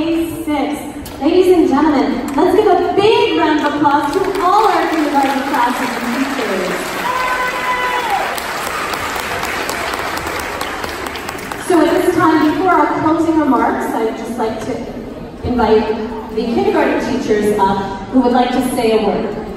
day 6. Ladies and gentlemen, let's give a big round of applause to all our kindergarten classes and teachers. So at this time, before our closing remarks, I'd just like to invite the kindergarten teachers up who would like to say a word.